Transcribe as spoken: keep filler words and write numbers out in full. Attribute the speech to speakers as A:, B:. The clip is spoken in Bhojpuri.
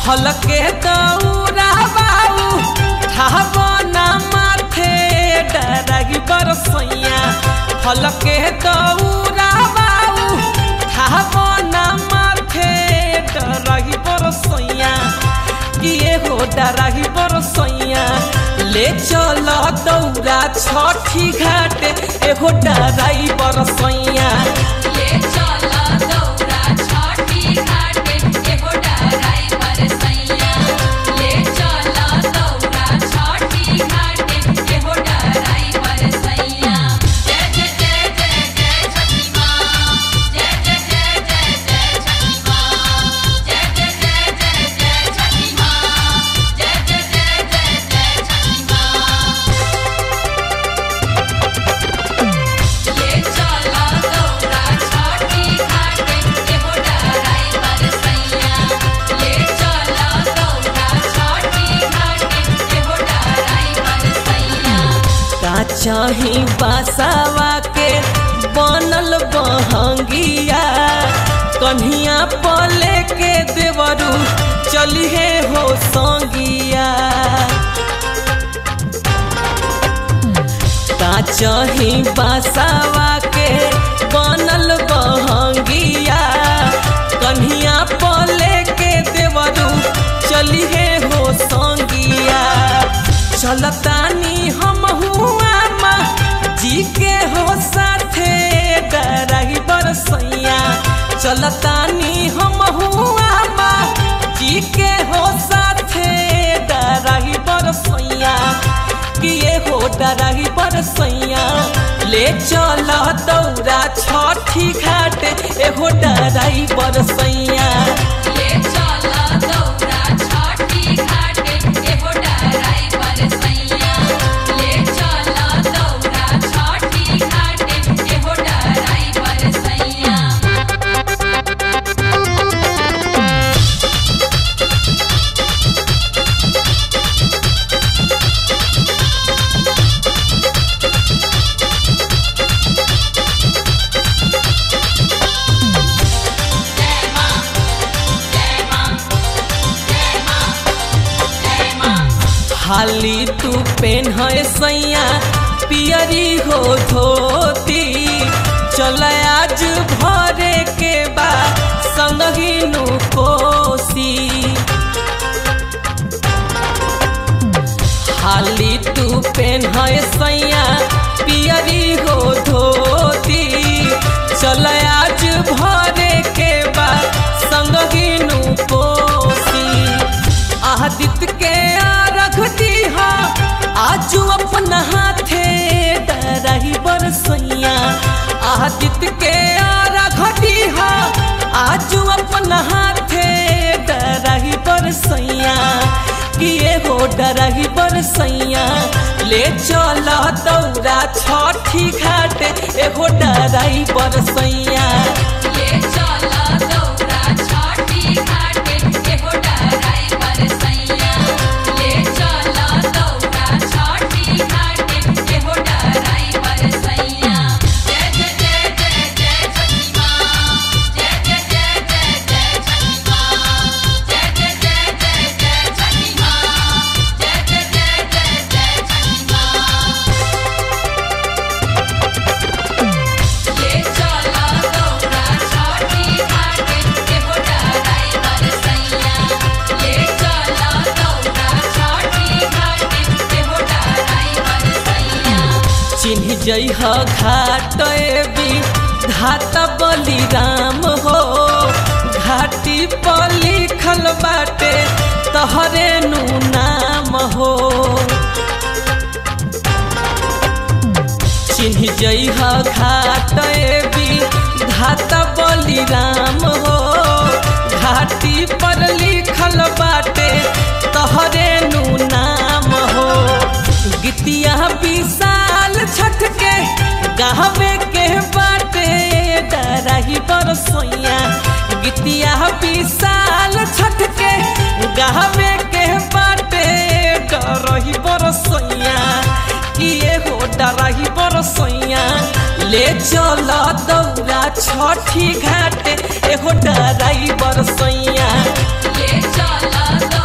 A: हलके दौरा बाऊ ठावना माथे डराई बरसैया हलके दौरा बाऊ ठावना माथे डराई बरसैया किए हो डराई बरसैया ले चल दौरा छठी घाट एहो डराई बरसैया
B: ले चल दौरा छठी घाट एहो डराई बरसैया ले चल दौरा छठी घाट एहो डराई बरसैया जय जय जय जय जय छठी माँ जय जय जय जय जय छठी माँ जय जय जय जय जय छठी माँ जय जय जय जय जय छठी माँ ले चल दौरा छठी घाट एहो डराई बरसैया ले चल दौरा छठी घाट एहो डराई बरसैया
A: का चाही बासावा के बनल बहंगिया कन्हिया पले के देवरू चलिए हो संगिया का चाही बासावा के बनल बहंगिया कन्हिया पले के देवरू चलिए हो संगिया चलतानी हम हुआ माँ जी के हो साथे डराई बरसैया चलतानी हम हुआ माँ जी के हो साथे डराई बरसैया किए हो डराई बरसैया ले चल दौरा छठी घाट एहो डराई बरसैया
B: ले चल दौरा छठी घाट एहो डराई बरसैया ले चल दौरा छठी घाट एहो डराई बरसैया जय माँ जय माँ जय माँ जय माँ
A: हाली तू पेन है सैया पियरी हो धोती चल आज भरे के बा संगीनु कोसी हाली तू पेन है सैया पियरी हो धोती चल आज भरे के बा संगीनु कोसी आदित्य के रख दीहा आजू अपना हाथे डराई बरसैया आदित्य के रख दीहा आजू अपना हाथे डराई बरसैया किए हो डराई बरसैया ले चल दौरा छठी घाट एहो डराई बरसैया
B: ले चल दौरा छठी घाट एहो डराई बरसैया ले चल दौरा छठी घाट एहो डराई बरसैया जय जय जय जय जय छठी माँ जय जय जय जय जय छठी माँ जय जय जय जय जय छठी माँ जय जय जय जय जय छठी माँ ले चल दौरा छठी घाट एहो डराई बरसैया ले चल दौरा छठी घाट एहो डराई बरसैया
A: चिन्ह जइह घाट एबी घाट बलिराम हो घाटी पर लिखल बाटे तहरे नु नाम हो चिन्ह जइह घाट एबी घाट बलिराम हो घाटी पर लिखल बाटे तहरे नु नाम हो गीतिया विशाल छठ के गावे के बाटे डराई बरसैया गीतिया विशाल छठ के गावे के बाटे डराई बरसैया किए हो डराई बरसैया ले चल दौरा छठी घाट एहो डराई बरसैया
B: ले ले चला